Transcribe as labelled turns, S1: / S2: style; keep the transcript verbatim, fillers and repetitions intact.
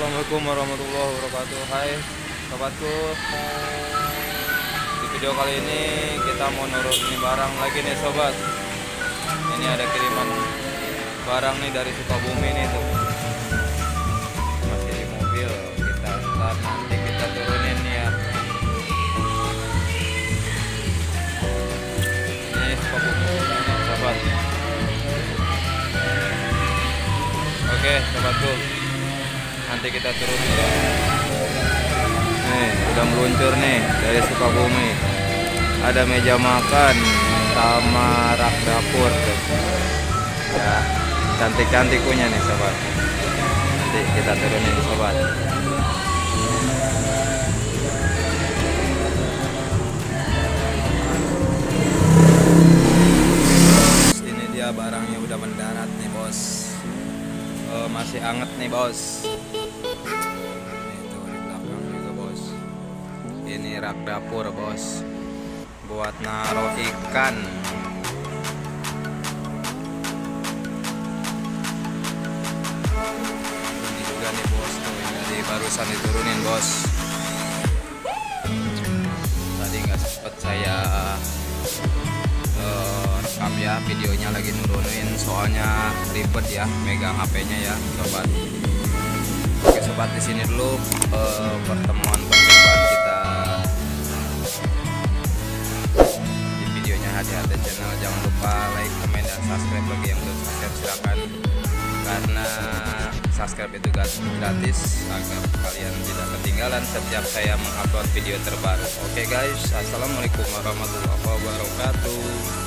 S1: Assalamualaikum warahmatullahi wabarakatuh. Hai sobatku, di video kali ini kita mau nurunin barang lagi nih sobat. Ini ada kiriman barang nih dari Sukabumi nih tuh, masih di mobil. Kita ntar nanti kita turunin nih ya. Ini Sukabumi sobat. Oke sobatku, nanti kita turunin ya. Nih udah meluncur nih dari Sukabumi. Ada meja makan sama rak dapur tuh. Ya, cantik-cantik punya nih sobat. Nanti kita turunin sobat. Ini dia barangnya udah mendarat nih bos. Oh, masih anget nih bos. Itu di belakang juga bos. Ini rak dapur bos, buat naruh ikan. Ini juga nih bos, tuh ini tadi barusan diturunin bos. Tadi nggak sempet saya uh, rekam ya, videonya lagi nurunin soalnya ribet ya megang H P-nya ya sobat. Oke sobat, di sini dulu uh, pertemuan perjumpaan kita di videonya Hati-Hati Channel. Jangan lupa like, komen, dan subscribe. Bagi yang belum subscribe silakan, karena subscribe itu gratis agar kalian tidak ketinggalan setiap saya mengupload video terbaru. Oke guys, assalamualaikum warahmatullahi wabarakatuh.